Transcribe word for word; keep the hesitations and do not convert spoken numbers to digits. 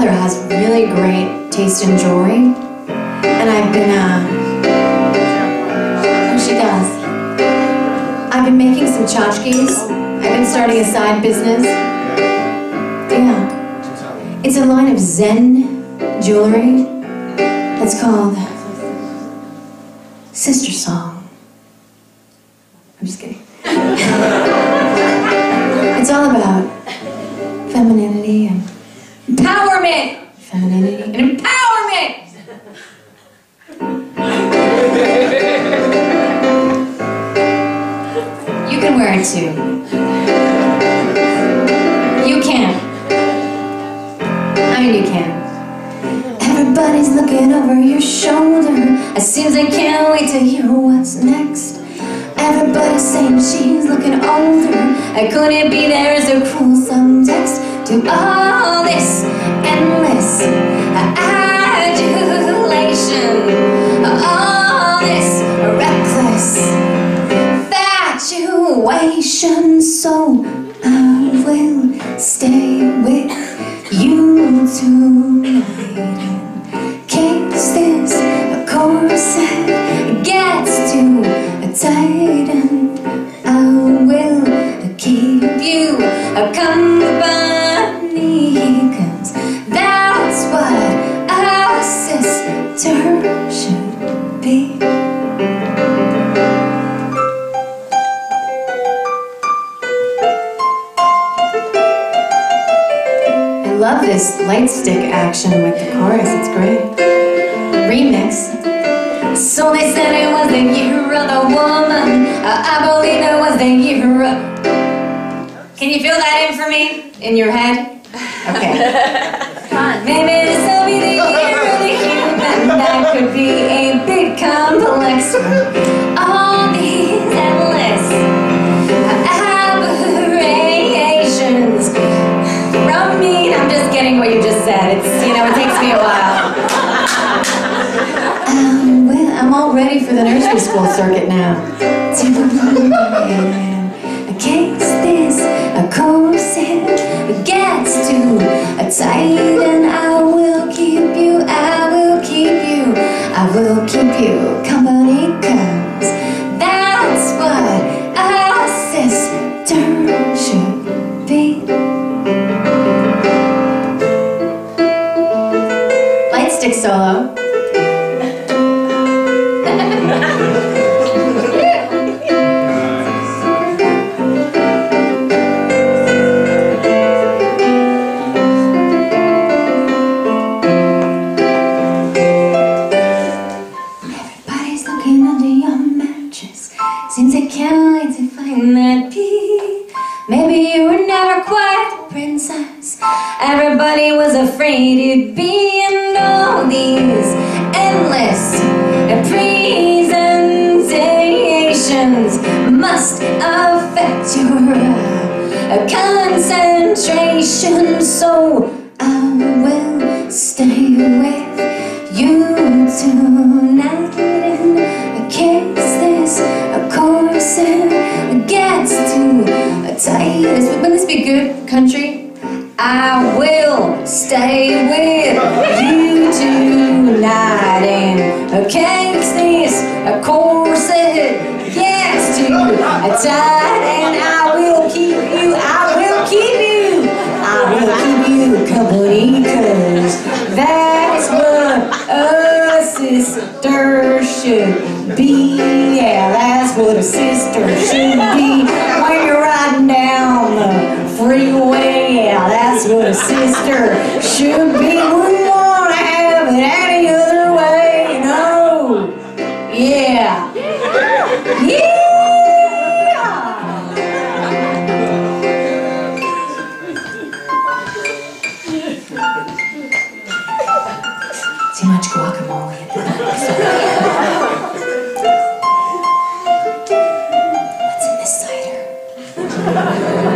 mother has really great taste in jewelry, and I've been, uh, oh, she does. I've been making some tchotchkes. I've been starting a side business. Yeah. It's a line of Zen jewelry that's called Sister Song. I'm just kidding. It's all about femininity and empowerment! Femininity and empowerment! You can wear it too. You can. I mean, you can. Everybody's looking over your shoulder. It seems they can't wait to hear what's next. Everybody's saying she's looking older. Could it be there's a cruel subtext to all this endless adulation, all this reckless infatuation? So I will stay with you tonight in case this corset gets too tight, and I will keep you company, 'cause that's what a sister should be. I love this light stick action with the chorus, it's great. Remix. So they said it was the year of the woman. I, I believe it was the year of... Can you fill that in for me? In your head? Okay. Maybe this will be the year of the human. That could be a bit complex. All these endless aberrations from me. I'm just getting what you just said. It's, you know, it takes me a while. Um, well, I'm all ready for the nursery school circuit now. In case this a corset gets too tight, and I will keep you, I will keep you, I will keep you company, 'cause that's what a sister should be. Light stick solo. Seems I can't wait to find that peace. Maybe you were never quite the princess everybody was afraid you'd be, and all these endless presentations must affect your uh, concentration. So I will stay with you tonight in case this corset gets too tight. Wouldn't this be good country? I will stay with you tonight in case this corset gets too tight, and I will keep you, I will keep you, I will keep you company, 'cause that's what a sister should be. Yeah, that's what a sister should be. When you're riding down the freeway, yeah, that's what a sister should be. Wouldn't want to have it any other way, no. Yeah. Yeah. Too much guacamole at the end. What's in this cider?